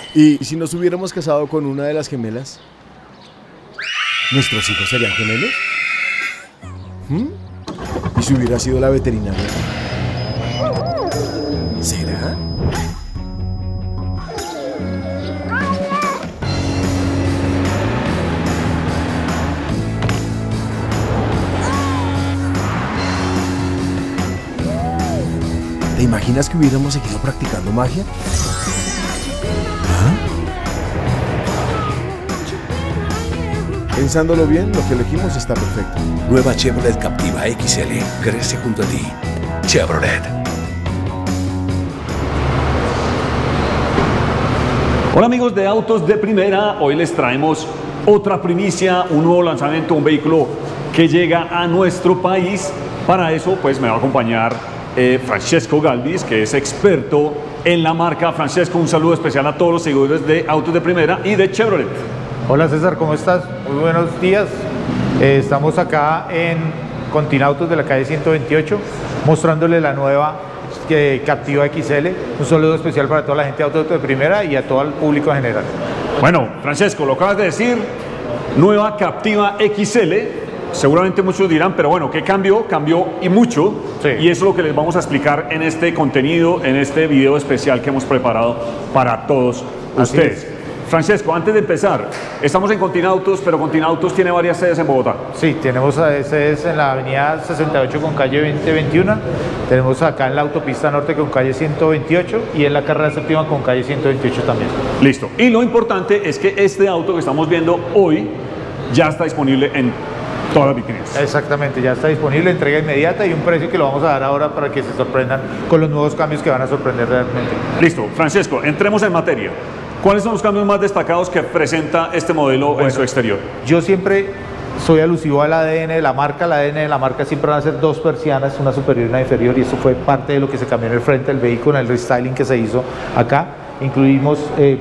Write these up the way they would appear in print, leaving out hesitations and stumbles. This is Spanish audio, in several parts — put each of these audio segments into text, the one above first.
¿Y si nos hubiéramos casado con una de las gemelas? ¿Nuestros hijos serían gemelos? ¿Y si hubiera sido la veterinaria? ¿Será? ¿Te imaginas que hubiéramos seguido practicando magia? Pensándolo bien, lo que elegimos está perfecto. Nueva Chevrolet Captiva XL. Crece junto a ti. Chevrolet. Hola amigos de Autos de Primera, hoy les traemos otra primicia, un nuevo lanzamiento, un vehículo que llega a nuestro país. Para eso pues me va a acompañar Francesco Galvis, que es experto en la marca. Francesco, un saludo especial a todos los seguidores de Autos de Primera y de Chevrolet. Hola César, ¿cómo estás? Muy buenos días. Estamos acá en Continautos de la calle 128 mostrándole la nueva Captiva XL. Un saludo especial para toda la gente de Autos de Primera y a todo el público en general. Bueno, Francesco, lo acabas de decir, nueva Captiva XL. Seguramente muchos dirán, pero bueno, ¿qué cambió? Cambió y mucho. Sí. Y eso es lo que les vamos a explicar en este contenido, en este video especial que hemos preparado para todos ustedes. Francesco, antes de empezar, estamos en Continautos, pero Continautos tiene varias sedes en Bogotá. Sí, tenemos sedes en la avenida 68 con calle 2021, tenemos acá en la autopista norte con calle 128 y en la carrera séptima con calle 128 también. Listo. Y lo importante es que este auto que estamos viendo hoy ya está disponible en todas las vitrinas. Exactamente, ya está disponible, entrega inmediata y un precio que lo vamos a dar ahora para que se sorprendan con los nuevos cambios que van a sorprender realmente. Listo, Francesco, entremos en materia. ¿Cuáles son los cambios más destacados que presenta este modelo en su exterior? Yo siempre soy alusivo al ADN de la marca. El ADN de la marca siempre van a ser dos persianas, una superior y una inferior, y eso fue parte de lo que se cambió en el frente del vehículo, en el restyling que se hizo acá. Incluimos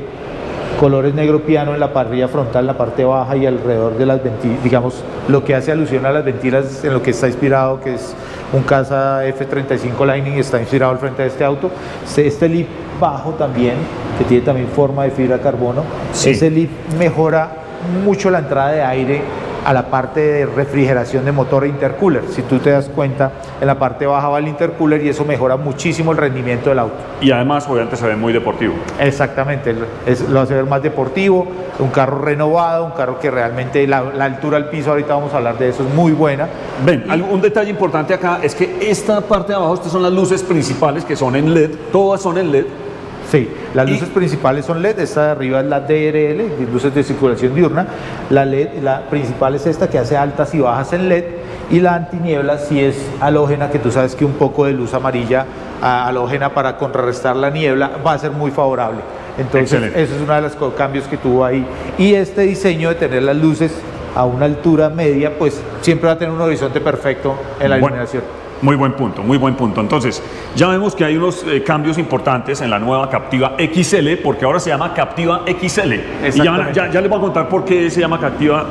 colores negro piano en la parrilla frontal, en la parte baja y alrededor de las ventilas, digamos, lo que hace alusión a las ventilas en lo que está inspirado, que es un Casa F35 Lightning, está inspirado al frente de este auto. Este lip bajo también, que tiene también forma de fibra de carbono. Sí. Ese lip mejora mucho la entrada de aire a la parte de refrigeración de motor e intercooler. Si tú te das cuenta, en la parte baja va el intercooler y eso mejora muchísimo el rendimiento del auto. Y además, obviamente, se ve muy deportivo. Exactamente, lo hace ver más deportivo, un carro renovado, un carro que realmente la altura al piso, ahorita vamos a hablar de eso, es muy buena. Ven, un detalle importante acá es que esta parte de abajo, estas son las luces principales que son en LED, todas son en LED. Sí, las luces principales son LED, esta de arriba es la DRL, luces de circulación diurna. La LED, la principal es esta que hace altas y bajas en LED, y la antiniebla sí es halógena, que tú sabes que un poco de luz amarilla halógena para contrarrestar la niebla va a ser muy favorable. Entonces, excelente. Eso es uno de los cambios que tuvo ahí. Y este diseño de tener las luces a una altura media, pues siempre va a tener un horizonte perfecto en la iluminación. Muy buen punto, muy buen punto. Entonces, ya vemos que hay unos cambios importantes en la nueva Captiva XL, porque ahora se llama Captiva XL. Y ya les voy a contar por qué se llama Captiva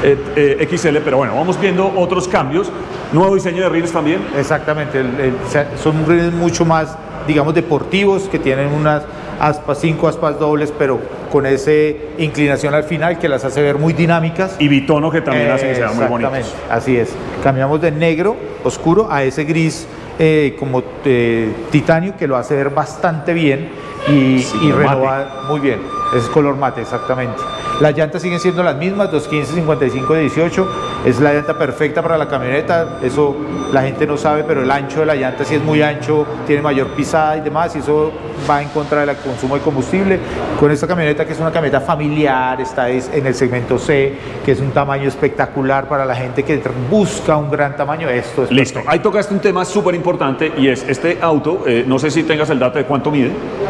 XL, pero bueno, vamos viendo otros cambios. Nuevo diseño de rines también. Exactamente, son rines mucho más, digamos, deportivos, que tienen unas aspas, 5 aspas dobles, pero con esa inclinación al final que las hace ver muy dinámicas. Y bitono, que también hace que sean muy bonitos. Así es. Cambiamos de negro oscuro a ese gris como titanio, que lo hace ver bastante bien y renova muy bien. Es color mate, exactamente. Las llantas siguen siendo las mismas, 215, 55, 18. Es la llanta perfecta para la camioneta. Eso la gente no sabe, pero el ancho de la llanta sí es muy ancho, tiene mayor pisada y demás, y eso va en contra del consumo de combustible. Con esta camioneta, que es una camioneta familiar, está en el segmento C, que es un tamaño espectacular para la gente que busca un gran tamaño. Esto es listo. Perfecto. Ahí tocaste un tema súper importante, y es este auto, no sé si tengas el dato de cuánto mide.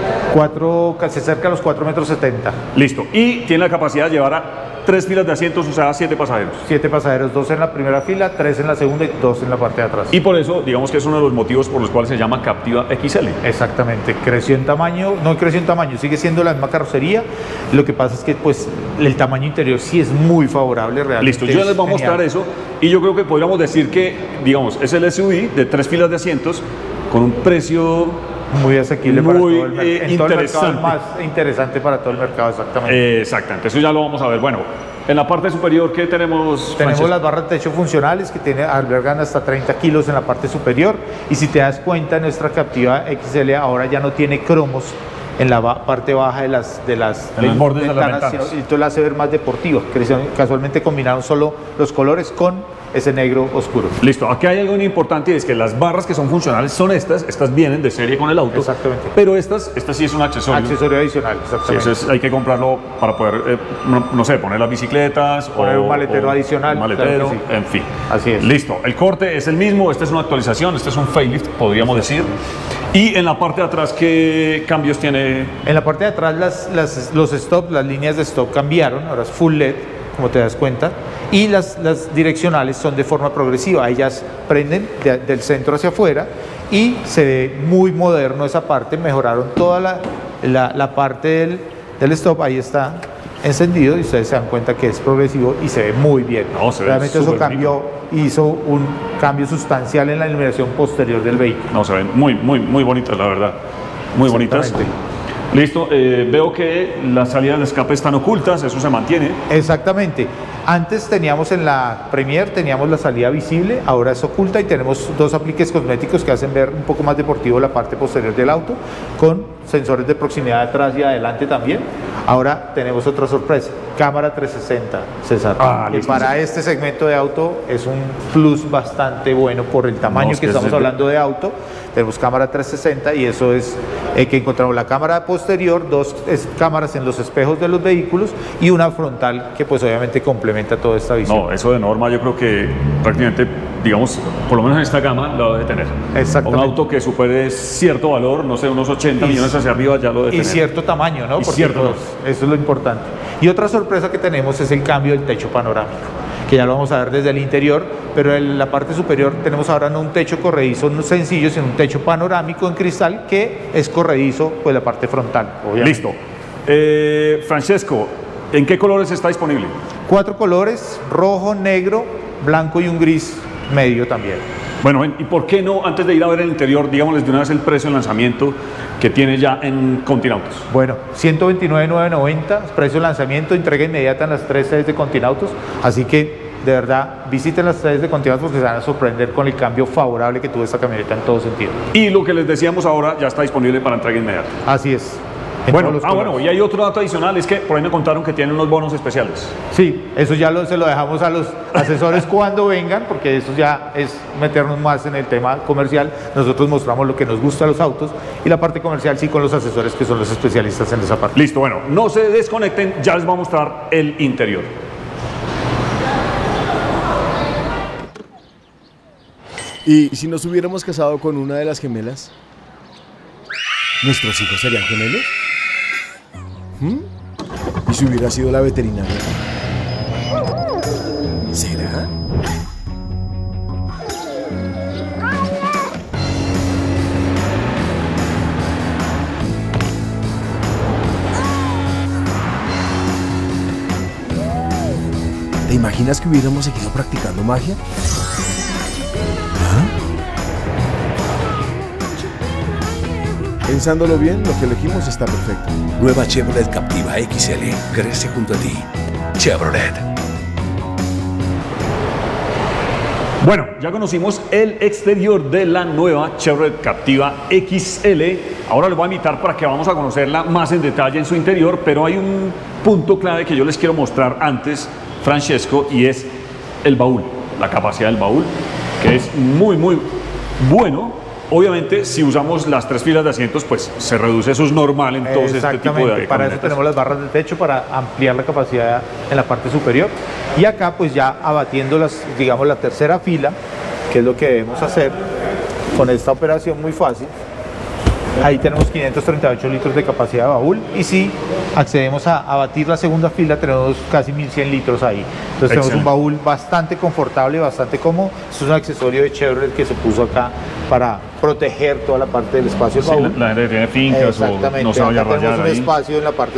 Se acerca a los 4,70 metros. Listo. Y tiene la capacidad de llevar a 3 filas de asientos, o sea, 7 pasajeros. 7 pasajeros, 2 en la primera fila, 3 en la segunda y 2 en la parte de atrás. Y por eso, digamos que es uno de los motivos por los cuales se llama Captiva XL. Exactamente, creció en tamaño, no creció en tamaño, sigue siendo la misma carrocería. Lo que pasa es que pues el tamaño interior sí es muy favorable realmente. Listo, yo les voy a mostrar eso, y yo creo que podríamos decir que, digamos, es el SUV de 3 filas de asientos con un precio muy asequible Muy, para todo el mercado. En todo el mercado, interesante. más interesante para todo el mercado, exactamente. Exactamente, eso ya lo vamos a ver. Bueno, en la parte superior, ¿qué tenemos? Tenemos Francesco? las barras de techo funcionales que albergan hasta 30 kilos en la parte superior, y si te das cuenta, nuestra Captiva XL ahora ya no tiene cromos en la parte baja de las En los bordes de las ventanas. y esto la hace ver más deportiva. Casualmente combinaron solo los colores con ese negro oscuro. Listo, aquí hay algo muy importante y es que las barras que son funcionales son estas vienen de serie con el auto. Exactamente. Pero estas sí es un accesorio. Accesorio adicional, Sí, exactamente. hay que comprarlo para poder, no sé, poner las bicicletas. Poner un maletero adicional, Un maletero, claro que sí. en fin. Así es. Listo, el corte es el mismo, esta es una actualización, este es un facelift, podríamos decir. Y en la parte de atrás, ¿qué cambios tiene? En la parte de atrás los stops, las líneas de stop cambiaron, ahora es full LED, como te das cuenta, y las direccionales son de forma progresiva, ellas prenden del centro hacia afuera y se ve muy moderno esa parte, mejoraron toda la parte del stop, ahí está encendido y ustedes se dan cuenta que es progresivo y se ve muy bien. No, se ve Realmente eso súper hizo un cambio sustancial en la iluminación posterior del vehículo. No, se ven muy bonitas, la verdad. Muy bonitas. Exactamente. Listo, veo que las salidas de escape están ocultas, eso se mantiene. Exactamente. Antes teníamos en la Premier, teníamos la salida visible, ahora es oculta y tenemos dos apliques cosméticos que hacen ver un poco más deportivo la parte posterior del auto, con sensores de proximidad atrás y adelante también. Ahora tenemos otra sorpresa, cámara 360, César, que listo. para este segmento de auto es un plus bastante bueno por el tamaño No, es que que estamos es- hablando de auto. Tenemos cámara 360 y eso es que encontramos la cámara posterior, dos cámaras en los espejos de los vehículos y una frontal que pues obviamente complementa toda esta visión. No, eso de norma yo creo que prácticamente, digamos, por lo menos en esta gama lo debe tener. Exactamente. Un auto que supere cierto valor, no sé, unos 80 millones hacia arriba ya lo debe Y tener. cierto tamaño, ¿no? Y Porque cierto, pues, eso es lo importante. Y otra sorpresa que tenemos es el cambio del techo panorámico, que ya lo vamos a ver desde el interior, pero en la parte superior tenemos ahora no un techo corredizo sencillo, sino un techo panorámico en cristal que es corredizo, pues la parte frontal, obviamente. Listo. Francesco, ¿en qué colores está disponible? 4 colores, rojo, negro, blanco y un gris medio también. Bueno, ¿y por qué no, antes de ir a ver el interior, digámosles de una vez el precio de lanzamiento que tiene ya en Continautos? Bueno, 129.990, precio de lanzamiento, entrega inmediata en las 3 sedes de Continautos, así que de verdad visiten las sedes de Continautos porque se van a sorprender con el cambio favorable que tuvo esta camioneta en todo sentido. Y lo que les decíamos ahora ya está disponible para entrega inmediata. Así es. en Bueno, todos los colores. bueno, y hay otro dato adicional, es que por ahí me contaron que tienen unos bonos especiales. Sí, eso ya se lo dejamos a los asesores cuando vengan, porque eso ya es meternos más en el tema comercial. Nosotros mostramos lo que nos gusta a los autos y la parte comercial sí con los asesores que son los especialistas en esa parte. Listo, bueno, no se desconecten, ya les voy a mostrar el interior. ¿Y si nos hubiéramos casado con una de las gemelas? ¿Nuestros hijos serían gemelos? ¿Mm? ¿Y si hubiera sido la veterinaria? ¿Será? ¿Te imaginas que hubiéramos seguido practicando magia? Pensándolo bien, lo que elegimos está perfecto. Nueva Chevrolet Captiva XL. Crece junto a ti. Chevrolet. Bueno, ya conocimos el exterior de la nueva Chevrolet Captiva XL. Ahora les voy a invitar para que vamos a conocerla más en detalle en su interior, pero hay un punto clave que yo les quiero mostrar antes, Francesco, y es el baúl, la capacidad del baúl, que es muy bueno. Obviamente, si usamos las 3 filas de asientos, pues se reduce, eso es normal en todos este tipo de Exactamente, para eso camionetas. tenemos las barras de techo para ampliar la capacidad en la parte superior. Y acá pues ya abatiendo digamos la tercera fila, que es lo que debemos hacer con esta operación muy fácil. Ahí tenemos 538 litros de capacidad de baúl y si accedemos a abatir la segunda fila tenemos casi 1100 litros ahí. Entonces tenemos un Excelente. baúl bastante confortable, bastante cómodo. Esto es un accesorio de Chevrolet que se puso acá para proteger toda la parte del espacio del Sí, baúl. la gente que tiene fincas o Exactamente, no se vaya a acá tenemos rayar un ahí. espacio en la parte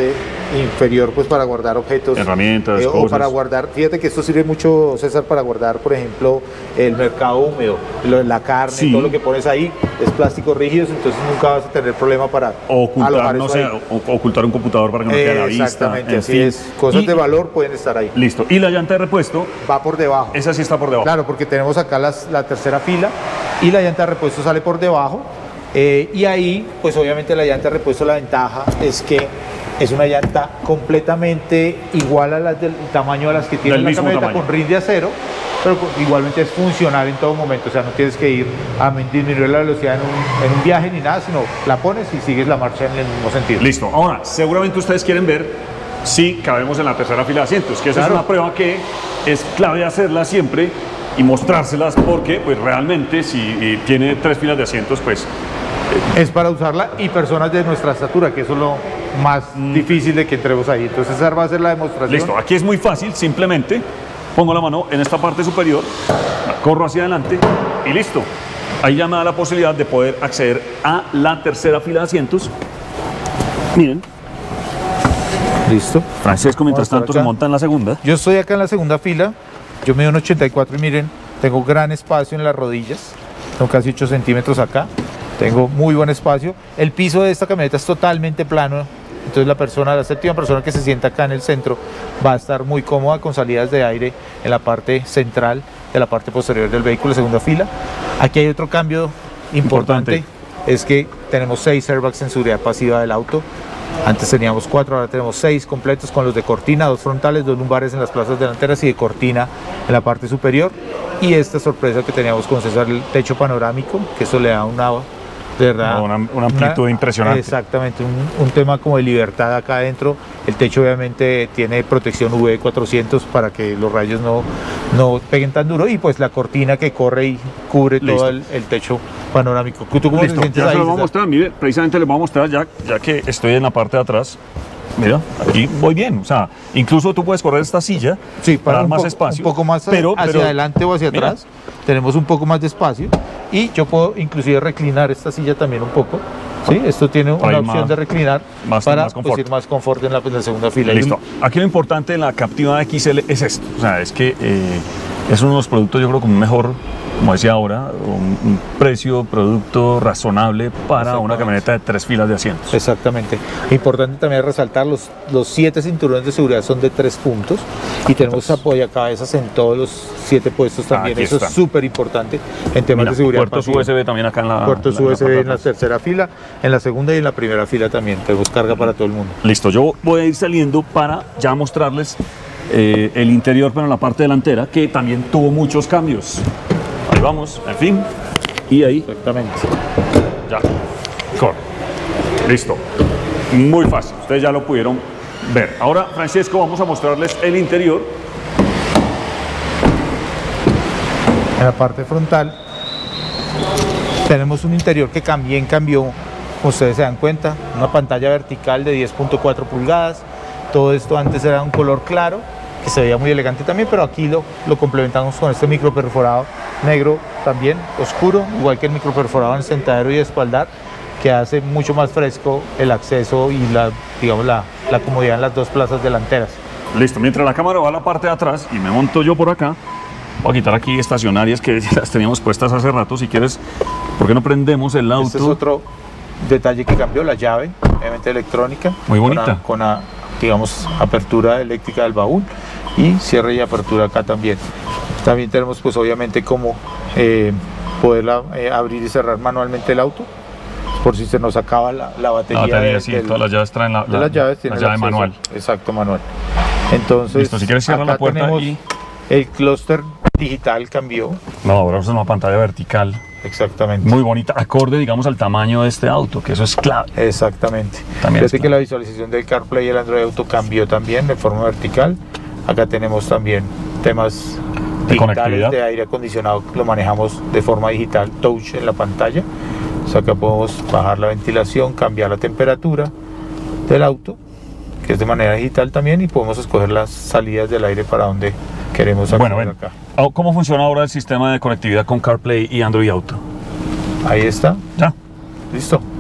inferior pues para guardar objetos, herramientas, o cosas. para guardar, fíjate que esto sirve mucho, César, para guardar, por ejemplo, el mercado húmedo, la carne, Sí. todo lo que pones ahí es plástico rígido, entonces nunca vas a tener problema para Ocultar, alojar no eso sé, ahí. ocultar un computador para que no quede a la vista. Exactamente, en así fin. es, cosas Y- de valor pueden estar ahí. Listo. Y la llanta de repuesto, Va por debajo. esa sí está por debajo. Claro, porque tenemos acá la tercera fila y la llanta de repuesto sale por debajo. Y ahí, pues obviamente la llanta de repuesto, la ventaja es que es una llanta completamente igual a las del tamaño a las que tiene Del la mismo camioneta, tamaño. con rin de acero, pero igualmente es funcional en todo momento. O sea, no tienes que ir a disminuir la velocidad en un viaje ni nada, sino la pones y sigues la marcha en el mismo sentido. Listo. Ahora, seguramente ustedes quieren ver si cabemos en la tercera fila de asientos, que esa Claro. es una prueba que es clave hacerla siempre y mostrárselas porque, pues realmente, si tiene 3 filas de asientos, pues Es para usarla y personas de nuestra estatura, que eso es lo más difícil de que entremos ahí. Entonces esa va a ser la demostración. listo. Aquí es muy fácil, simplemente pongo la mano en esta parte superior, la corro hacia adelante y listo. Ahí ya me da la posibilidad de poder acceder a la tercera fila de asientos. Miren, Listo. Francesco mientras Vamos por tanto se acá. monta en la segunda. Yo estoy acá en la segunda fila, yo mido un 84 y miren, tengo gran espacio en las rodillas, tengo casi 8 centímetros acá, tengo muy buen espacio. El piso de esta camioneta es totalmente plano, entonces la séptima persona que se sienta acá en el centro va a estar muy cómoda con salidas de aire en la parte central de la parte posterior del vehículo, segunda fila. Aquí hay otro cambio importante, es que tenemos 6 airbags en seguridad pasiva del auto. Antes teníamos 4, ahora tenemos 6 completos con los de cortina, 2 frontales, 2 lumbares en las plazas delanteras y de cortina en la parte superior. Y esta sorpresa que teníamos con César, el techo panorámico, que eso le da una, de verdad, Una amplitud impresionante. Exactamente, un tema como de libertad acá adentro. El techo obviamente tiene protección UV400 para que los rayos no peguen tan duro, y pues la cortina que corre y cubre Listo. todo el techo panorámico. ¿Tú cómo te Listo, sientes ya se ahí, lo voy a César? mostrar, mire, precisamente les voy a mostrar ya que estoy en la parte de atrás. Mira, aquí voy bien, o sea, incluso tú puedes correr esta silla Sí, para dar más poco, espacio. un poco más pero hacia adelante o hacia mira. atrás. Tenemos un poco más de espacio y yo puedo inclusive reclinar esta silla también un poco. ¿Sí? Esto tiene una Hay opción más- de reclinar más para confort. ir más confort en la segunda fila. Listo. Aquí lo importante de la Captiva XL es esto, o sea, es que es uno de los productos, yo creo, con un mejor, como decía ahora, un precio, producto razonable para una camioneta de 3 filas de asientos. Exactamente. Importante también resaltar, los 7 cinturones de seguridad son de 3 puntos y tenemos apoyacabezas en todos los 7 puestos también. Aquí Eso está. es súper importante en temas Mira, de seguridad. puertos pasiva. USB también acá en la Puertos la USB parte de en la atrás. tercera fila, en la segunda y en la primera fila también. Tenemos carga para todo el mundo. Listo, yo voy a ir saliendo para ya mostrarles el interior, pero en la parte delantera, que también tuvo muchos cambios. Ahí vamos, en fin, y ahí Exactamente. ya, corre. Listo, muy fácil, ustedes ya lo pudieron ver. Ahora, Francesco, vamos a mostrarles el interior. En la parte frontal tenemos un interior que también cambió, como ustedes se dan cuenta, una pantalla vertical de 10.4 pulgadas. Todo esto antes era un color claro, que se veía muy elegante también, pero aquí lo complementamos con este micro perforado negro también, oscuro, igual que el micro perforado en sentadero y espaldar, que hace mucho más fresco el acceso y la comodidad en las dos plazas delanteras. Listo, mientras la cámara va a la parte de atrás y me monto yo por acá, voy a quitar aquí estacionarias que ya las teníamos puestas hace rato. Si quieres, ¿por qué no prendemos el auto? Este es otro detalle que cambió, la llave, obviamente electrónica. Muy bonita. Con digamos, apertura eléctrica del baúl y cierre y apertura acá también. También tenemos pues obviamente como poderla abrir y cerrar manualmente el auto, por si se nos acaba la batería. La batería, sí, todas las llaves traen de las llaves tiene la el llave acceso. manual. Exacto, manual. Entonces, Listo, si quieres cierra acá la puerta tenemos y... el clúster digital cambió. No, ahora es una pantalla vertical. Exactamente. Muy bonita, acorde, digamos, al tamaño de este auto, que eso es clave. Exactamente. También es Fíjate que la visualización del CarPlay y el Android Auto cambió también de forma vertical. Acá tenemos también temas De conectividad. digitales de aire acondicionado, lo manejamos de forma digital, touch en la pantalla. O sea, acá podemos bajar la ventilación, cambiar la temperatura del auto, que es de manera digital también, y podemos escoger las salidas del aire para donde queremos acceder. Bueno, ven. Acá. ¿Cómo funciona ahora el sistema de conectividad con CarPlay y Android Auto? Ahí está, Ya. listo.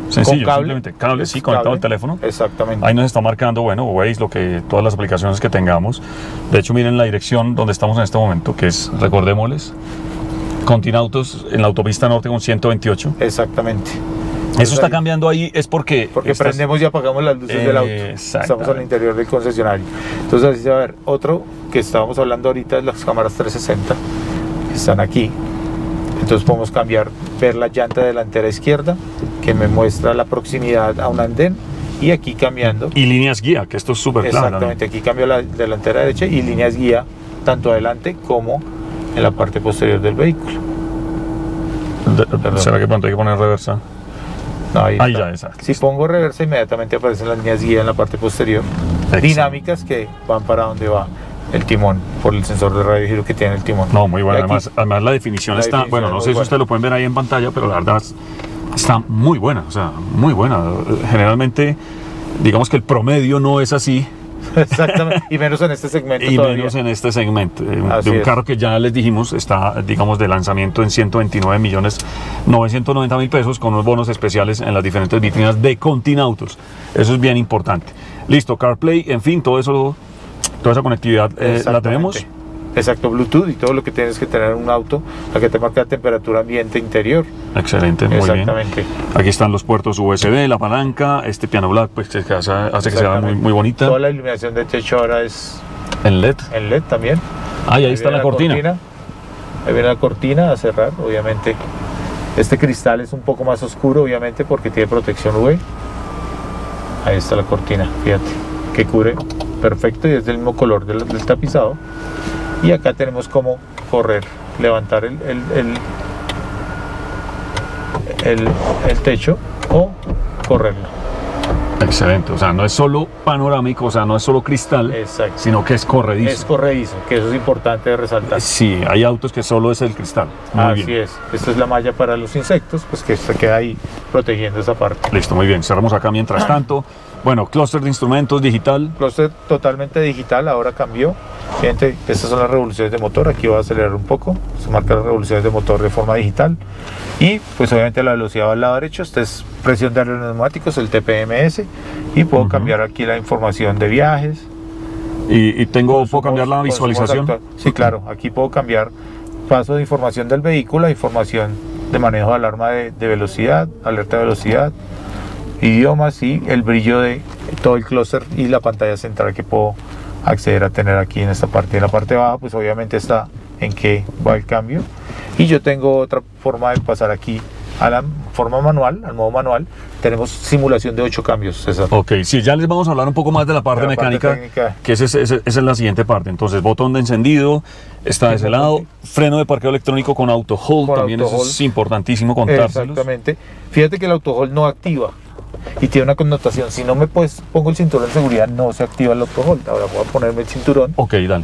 Sencillo, con cable, simplemente cable, sí, conectado al teléfono. Exactamente. Ahí nos está marcando, bueno, Waze, todas las aplicaciones que tengamos. De hecho, miren la dirección donde estamos en este momento, que es, recordémosles, Continautos en la autopista norte con 128. Exactamente. Eso está cambiando ahí, es porque prendemos y apagamos las luces del auto. Estamos al interior del concesionario. Entonces así se va a ver. Otro que estábamos hablando ahorita es las cámaras 360 que están aquí. Entonces podemos cambiar, ver la llanta delantera izquierda que me muestra la proximidad a un andén, y aquí cambiando. Y líneas guía, que esto es súper claro. Exactamente, aquí cambio la delantera derecha y líneas guía tanto adelante como en la parte posterior del vehículo. ¿Será que pronto hay que poner reversa? No, ahí ya, exacto. Si pongo reversa, inmediatamente aparecen las líneas guía en la parte posterior. Exacto. Dinámicas que van para donde va el timón, por el sensor de radio giro que tiene el timón. No, muy bueno. Además la definición está, bueno, no sé si ustedes lo pueden ver ahí en pantalla, pero la verdad está muy buena, o sea, muy buena. Generalmente, digamos que el promedio no es así. Exactamente, y menos en este segmento. Y todavía. Menos en este segmento, de un carro que ya les dijimos está, digamos, de lanzamiento en 129.990.000 pesos, con unos bonos especiales en las diferentes vitrinas de Continautos. Eso es bien importante. Listo, CarPlay, en fin, todo eso, toda esa conectividad la tenemos. Exacto, Bluetooth y todo lo que tienes que tener en un auto, para que te marque la temperatura ambiente interior. Excelente, muy exactamente. Bien. Aquí están los puertos USB, la palanca, este piano black, pues que hace que sea muy bonita. Toda la iluminación de techo ahora es en LED. En LED también. Ahí está la cortina. Ahí viene la cortina a cerrar, obviamente. Este cristal es un poco más oscuro, obviamente, porque tiene protección UV. Ahí está la cortina, fíjate, que cubre perfecto y es del mismo color del tapizado. Y acá tenemos como correr, levantar el techo o correrlo. Excelente, o sea, no es solo panorámico, o sea, no es solo cristal, exacto, sino que es corredizo. Es corredizo, que eso es importante de resaltar. Sí, hay autos que solo es el cristal. Así es, esta es la malla para los insectos, pues que se queda ahí protegiendo esa parte. Listo, muy bien, cerramos acá mientras tanto. Bueno, clúster de instrumentos digital. Clúster totalmente digital, ahora cambió. Fíjate, estas son las revoluciones de motor, aquí voy a acelerar un poco, se marcan las revoluciones de motor de forma digital. Y pues obviamente la velocidad va al lado derecho, esta es presión de los neumáticos, el TPMS, y puedo cambiar aquí la información de viajes. ¿Y puedo cambiar la visualización? Sí, claro, aquí puedo cambiar paso de información del vehículo, información de manejo de alarma de velocidad, alerta de velocidad, idiomas y el brillo de todo el clúster y la pantalla central que puedo acceder a tener aquí en esta parte. En la parte baja pues obviamente está en qué va el cambio, y yo tengo otra forma de pasar aquí a la forma manual, al modo manual. Tenemos simulación de 8 cambios, César. Ok, sí, ya les vamos a hablar un poco más de la parte mecánica, que esa es la siguiente parte. Entonces, botón de encendido está de ese lado, freno de parqueo electrónico con auto hold, también eso es importantísimo contárselos. Exactamente, fíjate que el auto hold no activa y tiene una connotación. Si no me pongo el cinturón de seguridad, no se activa el auto hold. Ahora voy a ponerme el cinturón. Ok, dale.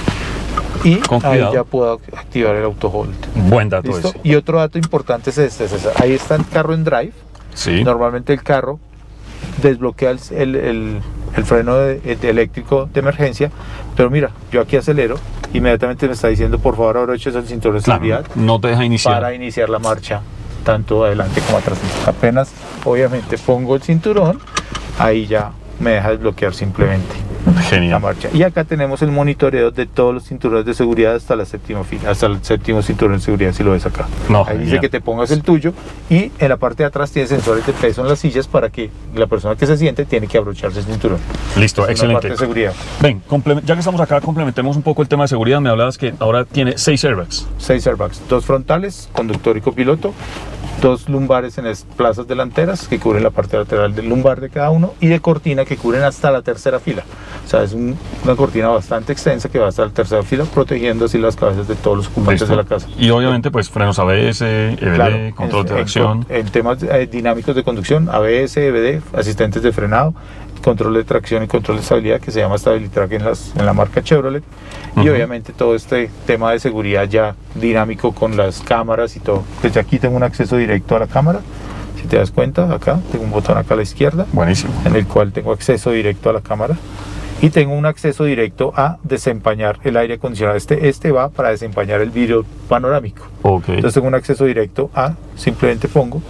Y ahí ya puedo activar el auto hold. Buen dato. ¿Listo? Ese. Y otro dato importante es este, César. Ahí está el carro en drive. Sí. Normalmente el carro desbloquea el freno eléctrico de emergencia, pero mira, yo aquí acelero, inmediatamente me está diciendo por favor abroches el cinturón de seguridad. No te deja iniciar. Para iniciar la marcha tanto adelante como atrás. Apenas obviamente pongo el cinturón, ahí ya me deja desbloquear simplemente. Genial. La marcha. Y acá tenemos el monitoreo de todos los cinturones de seguridad hasta la séptima fila, hasta el séptimo cinturón de seguridad, si lo ves acá. Ahí dice que te pongas el tuyo, y en la parte de atrás tiene sensores de peso en las sillas para que la persona que se siente tiene que abrocharse el cinturón. Listo, es excelente. Una parte de seguridad. Ven, ya que estamos acá, complementemos un poco el tema de seguridad. Me hablabas que ahora tiene 6 airbags. 6 airbags, 2 frontales, conductor y copiloto, 2 lumbares en las plazas delanteras que cubren la parte lateral del lumbar de cada uno, y de cortina que cubren hasta la tercera fila. O sea, es una cortina bastante extensa que va hasta la tercera fila, protegiendo así las cabezas de todos los ocupantes de la casa. Y obviamente pues frenos ABS, EBD, claro, control de tracción. En temas dinámicos de conducción, ABS, EBD, asistentes de frenado, control de tracción y control de estabilidad, que se llama Stabilitrack en la marca Chevrolet. Y obviamente todo este tema de seguridad ya dinámico con las cámaras y todo. Pues aquí tengo un acceso directo a la cámara. Si te das cuenta, acá tengo un botón acá a la izquierda. Buenísimo. En el cual tengo acceso directo a la cámara. Y tengo un acceso directo a desempañar el aire acondicionado. Este va para desempañar el vidrio panorámico. Okay. Entonces tengo un acceso directo a, simplemente pongo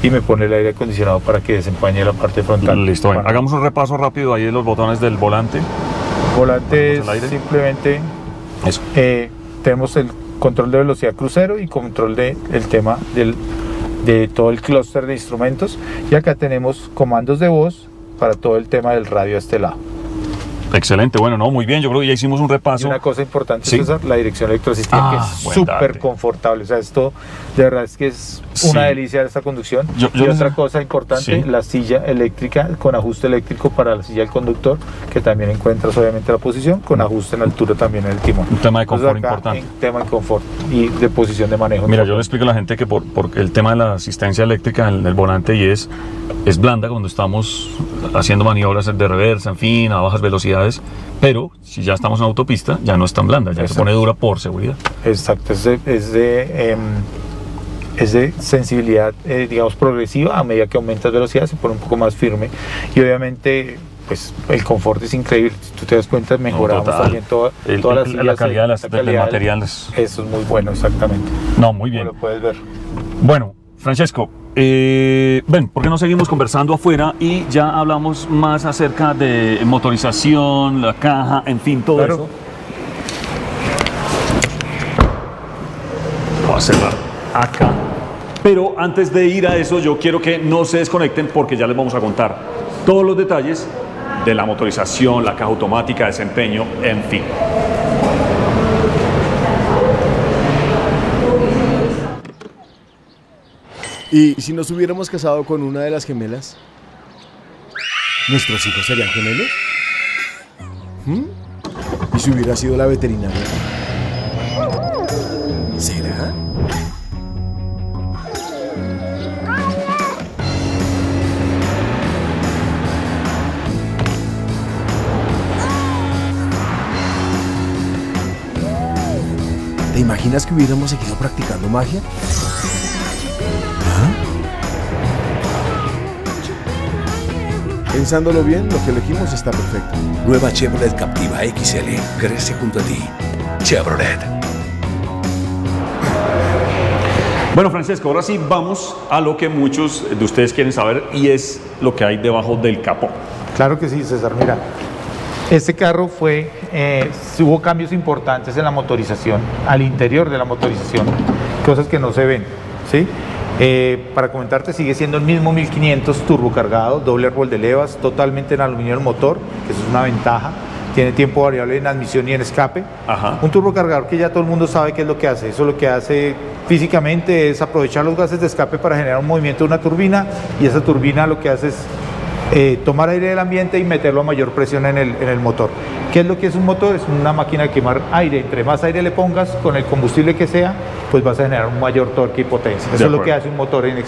y me pone el aire acondicionado para que desempañe la parte frontal. Listo, bueno, hagamos un repaso rápido ahí de los botones del volante. Volante es simplemente eso. Tenemos el control de velocidad crucero y control de el tema de todo el clúster de instrumentos, y acá tenemos comandos de voz para todo el tema del radio a este lado. Excelente, bueno, no, muy bien, yo creo que ya hicimos un repaso. Y una cosa importante, ¿sí? César, la dirección electroasistida, que es súper confortable, o sea, esto de verdad es que es una delicia de esta conducción. Y otra cosa importante, la silla eléctrica con ajuste eléctrico para la silla del conductor, que también encuentras obviamente la posición, con ajuste en altura también en el timón. Un tema de confort importante. Un tema de confort y de posición de manejo. Mira, yo le explico a la gente que por el tema de la asistencia eléctrica en el volante, y es blanda cuando estamos haciendo maniobras de reversa, en fin, a bajas velocidades, pero si ya estamos en autopista, ya no es tan blanda, ya se pone dura por seguridad. Exacto, es de sensibilidad, digamos, progresiva. A medida que aumentas velocidad se pone un poco más firme, y obviamente pues el confort es increíble. Si tú te das cuenta, mejoramos también todas las sillas, la calidad de materiales. Eso es muy bueno, exactamente. No, muy bien. Lo puedes ver. Bueno, Francesco, ven, ¿por qué no seguimos conversando afuera y ya hablamos más acerca de motorización, la caja, en fin, todo eso? Voy a cerrar acá. Pero antes de ir a eso, yo quiero que no se desconecten, porque ya les vamos a contar todos los detalles de la motorización, la caja automática, desempeño, en fin. ¿Y si nos hubiéramos casado con una de las gemelas? ¿Nuestros hijos serían gemelos? ¿Y si hubiera sido la veterinaria? ¿Será? ¿Te imaginas que hubiéramos seguido practicando magia? Pensándolo bien, lo que elegimos está perfecto. Nueva Chevrolet Captiva XL. Crece junto a ti. Chevrolet. Bueno, Francesco, ahora sí vamos a lo que muchos de ustedes quieren saber, y es lo que hay debajo del capó. Claro que sí, César. Mira, este carro hubo cambios importantes en la motorización, al interior de la motorización, cosas que no se ven, ¿sí? Para comentarte, sigue siendo el mismo 1500 turbocargado, doble árbol de levas, totalmente en aluminio el motor, que eso es una ventaja. Tiene tiempo variable en admisión y en escape. Ajá. Un turbocargador que ya todo el mundo sabe qué es lo que hace. Eso lo que hace físicamente es aprovechar los gases de escape para generar un movimiento de una turbina, y esa turbina lo que hace es tomar aire del ambiente y meterlo a mayor presión en el motor. ¿Qué es lo que es un motor? Es una máquina de quemar aire. Entre más aire le pongas con el combustible que sea, pues vas a generar un mayor torque y potencia. Eso es lo que hace un motor en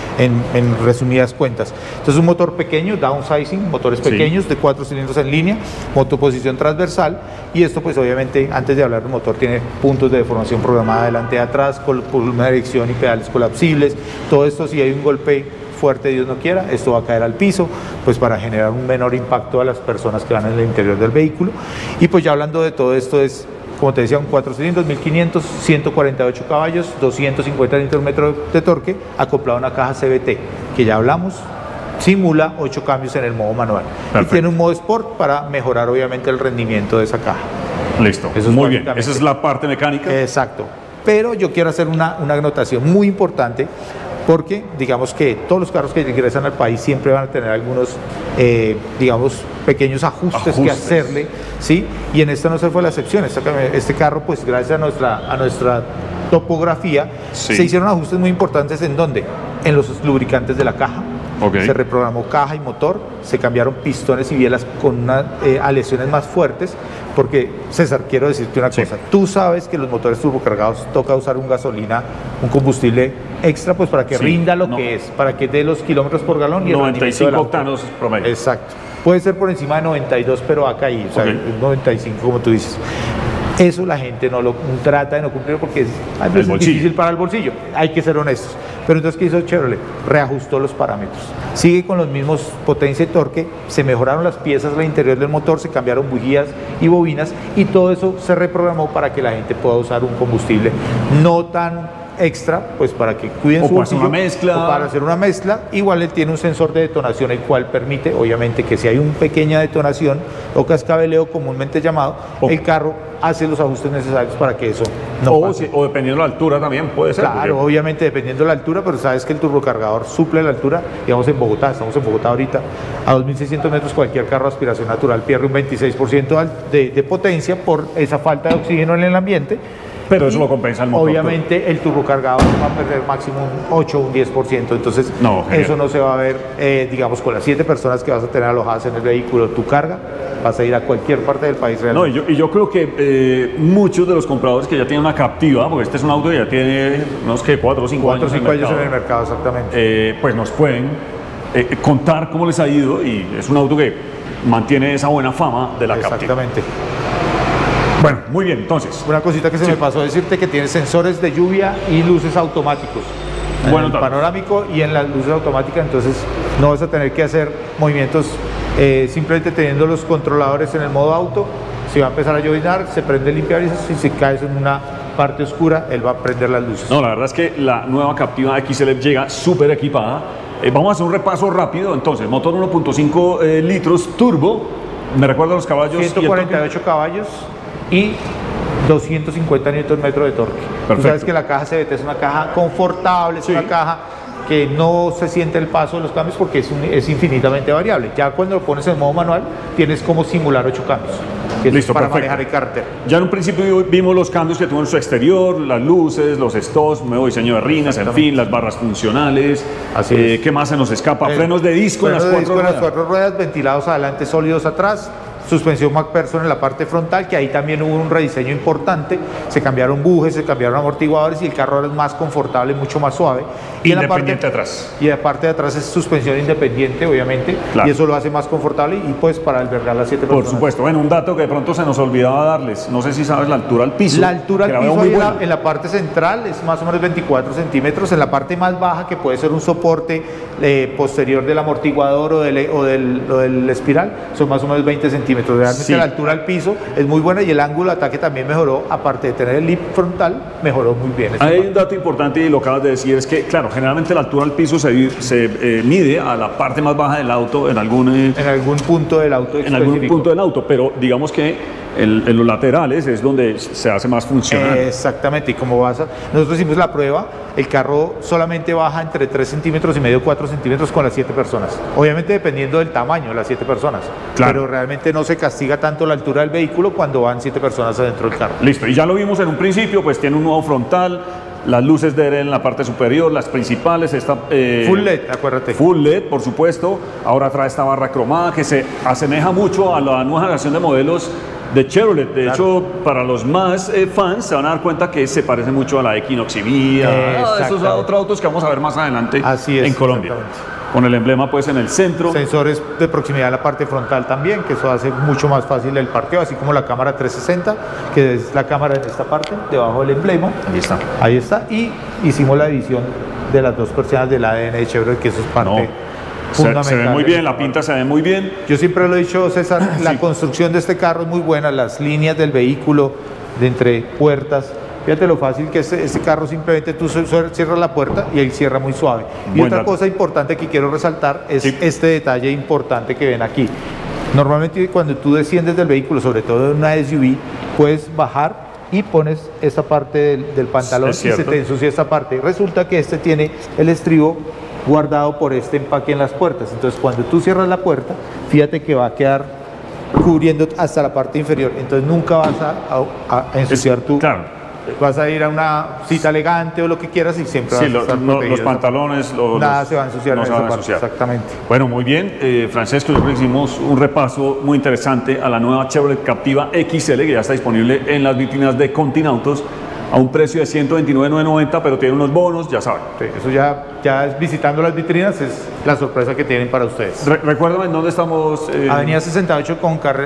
resumidas cuentas. Entonces, un motor pequeño, downsizing, motores pequeños de 4 cilindros en línea, motoposición transversal, y esto pues obviamente, antes de hablar del motor, tiene puntos de deformación programada adelante y atrás, con una dirección y pedales colapsibles. Todo esto, si hay un golpe fuerte, Dios no quiera, esto va a caer al piso, pues para generar un menor impacto a las personas que van en el interior del vehículo. Y pues ya hablando de todo esto, es, como te decía, un 4 cilindros, 1500, 148 caballos, 250 Nm de torque, acoplado a una caja CVT, que ya hablamos, simula 8 cambios en el modo manual. Perfecto. Y tiene un modo Sport para mejorar obviamente el rendimiento de esa caja. Listo, eso es muy bien, esa es la parte mecánica. Exacto, pero yo quiero hacer una anotación muy importante, porque digamos que todos los carros que ingresan al país siempre van a tener algunos, digamos, pequeños ajustes que hacerle, ¿sí? Y en esta no se fue la excepción. Este carro, pues gracias a nuestra topografía, se hicieron ajustes muy importantes. ¿En dónde? En los lubricantes de la caja. Se reprogramó caja y motor, se cambiaron pistones y bielas con unas aleaciones más fuertes, porque, César, quiero decirte una cosa, tú sabes que los motores turbocargados toca usar un combustible extra, pues para que rinda lo que es, para que dé los kilómetros por galón y 95 octanos promedio. Exacto, puede ser por encima de 92, pero va a caer, o sea, 95 como tú dices. Eso la gente no lo trata de no cumplir porque es difícil para el bolsillo, hay que ser honestos. Pero entonces, ¿qué hizo Chevrolet? Reajustó los parámetros. Sigue con los mismos potencia y torque, se mejoraron las piezas del interior del motor, se cambiaron bujías y bobinas, y todo eso se reprogramó para que la gente pueda usar un combustible no tan extra, pues para que cuiden O su para hacer una bolsillo, mezcla. o para hacer una mezcla. Igual él tiene un sensor de detonación, el cual permite, obviamente, que si hay una pequeña detonación o cascabeleo comúnmente llamado, O- el carro hace los ajustes necesarios para que eso no o, pase. o dependiendo de la altura también puede ser. Claro, porque- obviamente dependiendo de la altura, pero sabes que el turbocargador suple la altura. Digamos en Bogotá, estamos en Bogotá ahorita, a 2.600 metros cualquier carro de aspiración natural pierde un 26% de potencia por esa falta de oxígeno en el ambiente. Pero eso Y lo compensa el motor. obviamente el turbocargador va a perder máximo un 8 o un 10%, entonces No, genial. eso no se va a ver, digamos, con las 7 personas que vas a tener alojadas en el vehículo, tu carga, vas a ir a cualquier parte del país No, realmente. y yo creo que muchos de los compradores que ya tienen una Captiva, porque este es un auto que ya tiene unos que 4 o 5 4 o años 5 años en el mercado, mercado, exactamente. pues nos pueden contar cómo les ha ido, y es un auto que mantiene esa buena fama de la Captiva. Exactamente. Bueno, muy bien, entonces. Una cosita que se me pasó decirte, que tiene sensores de lluvia y luces automáticos. Bueno, en el datos. panorámico y en las luces automáticas, entonces no vas a tener que hacer movimientos, simplemente teniendo los controladores en el modo auto. Si va a empezar a lloviznar, se prende el limpiabrisa, y si caes en una parte oscura, él va a prender las luces. No, la verdad es que la nueva Captiva XL llega súper equipada. Vamos a hacer un repaso rápido. Entonces, motor 1.5 litros turbo. Me recuerda los caballos. y el torque. 148 caballos y 250 Nm de torque. Tú Perfecto. sabes que la caja CVT es una caja confortable, es Sí. una caja que no se siente el paso de los cambios porque es infinitamente variable. Ya cuando lo pones en modo manual, tienes como simular 8 cambios, que Listo, es para perfecto. manejar el carter. Ya en un principio vimos los cambios que tuvo en su exterior, las luces, los stops, nuevo diseño de rines, en fin, las barras funcionales. Así es. ¿Qué más se nos escapa? Frenos de disco en las Frenos de cuatro disco en las ruedas. 4 ruedas, ventilados adelante, sólidos atrás. Suspensión MacPherson en la parte frontal, que ahí también hubo un rediseño importante. Se cambiaron bujes, se cambiaron amortiguadores y el carro ahora es más confortable, mucho más suave. Y en la Independiente parte, atrás. Y la parte de atrás es suspensión independiente, obviamente. Claro. Y eso lo hace más confortable y pues para albergar las 7 Por personas. supuesto. Bueno, un dato que de pronto se nos olvidaba darles. No sé si sabes la altura al piso. La altura que al la veo piso muy ahí buena. en la parte central es más o menos 24 centímetros. En la parte más baja, que puede ser un soporte posterior del amortiguador o del espiral, son más o menos 20 centímetros. Realmente Sí. la altura al piso es muy buena y el ángulo de ataque también mejoró. Aparte de tener el lip frontal, mejoró muy bien. Hay un dato importante y lo acabas de decir, es que, claro, generalmente la altura al piso se mide a la parte más baja del auto en algún punto del auto en algún específico. punto del auto, pero digamos que en los laterales es donde se hace más funcional. Exactamente, y como nosotros hicimos la prueba, el carro solamente baja entre 3 centímetros y medio, 4 centímetros con las 7 personas. Obviamente dependiendo del tamaño de las 7 personas, Claro. pero realmente no se castiga tanto la altura del vehículo cuando van 7 personas adentro del carro. Listo, y ya lo vimos en un principio, pues tiene un nuevo frontal, las luces de LED en la parte superior, las principales, Full LED, acuérdate. Full LED, por supuesto. Ahora trae esta barra cromada que se asemeja mucho a la nueva generación de modelos de Chevrolet. De hecho, para los más fans se van a dar cuenta que se parece mucho a la Equinox y Via, esos Exactamente. otros autos que vamos a ver más adelante Así es, en Colombia. exactamente. Con el emblema pues en el centro. Sensores de proximidad en la parte frontal también, que eso hace mucho más fácil el parqueo, así como la cámara 360, que es la cámara en esta parte, debajo del emblema. Ahí está. Ahí está. Y hicimos la edición de las 2 persianas del ADN de Chevrolet, que eso es parte fundamental. Se ve muy bien, la de- pinta se ve muy bien. Yo siempre lo he dicho, César, la Sí. construcción de este carro es muy buena, las líneas del vehículo, de entre puertas. Fíjate lo fácil que es este carro, simplemente tú cierras la puerta y él cierra muy suave. Y Buen otra dato. cosa importante que quiero resaltar es Sí. este detalle importante que ven aquí. Normalmente cuando tú desciendes del vehículo, sobre todo en una SUV, puedes bajar y pones esta parte del pantalón y Es se cierto. te ensucia esta parte. Resulta que este tiene el estribo guardado por este empaque en las puertas. Entonces cuando tú cierras la puerta, fíjate que va a quedar cubriendo hasta la parte inferior. Entonces nunca vas a ensuciar tu... Claro. Vas a ir a una cita elegante o lo que quieras y siempre Sí, vas a estar protegido. los pantalones, Nada se va a ensuciar no en se esa van a parte, ensuciar. exactamente. Bueno, muy bien, Francesco, yo creo que hicimos un repaso muy interesante a la nueva Chevrolet Captiva XL, que ya está disponible en las vitrinas de Continautos a un precio de $129,990, pero tiene unos bonos, ya saben. Sí, eso ya es visitando las vitrinas, es la sorpresa que tienen para ustedes. Recuérdame en dónde estamos. Avenida 68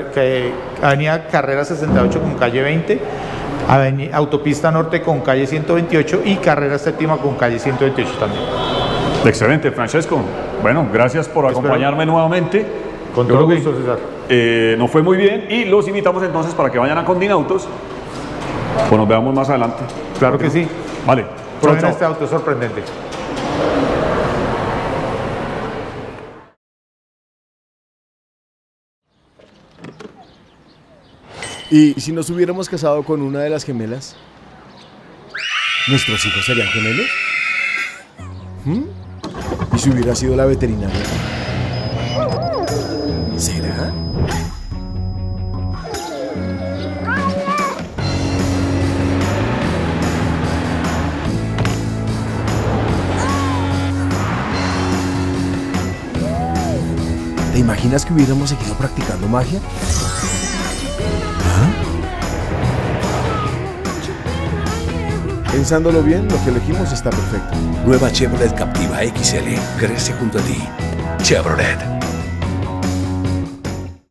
Avenida Carrera 68 con calle 20, Autopista Norte con calle 128 y Carrera Séptima con calle 128 también. Excelente, Francesco. Bueno, gracias por acompañarme nuevamente. Con Yo todo creo que, gusto, César. nos fue muy bien y los invitamos entonces para que vayan a Continautos. Pues nos veamos más adelante. Claro que sí. Vale, Prueben chao. este auto, es sorprendente. ¿Y si nos hubiéramos casado con una de las gemelas? ¿Nuestros hijos serían gemelos? ¿Mm? ¿Y si hubiera sido la veterinaria? ¿Será? ¿Te imaginas que hubiéramos seguido practicando magia? Pensándolo bien, lo que elegimos está perfecto. Nueva Chevrolet Captiva XL. Crece junto a ti. Chevrolet.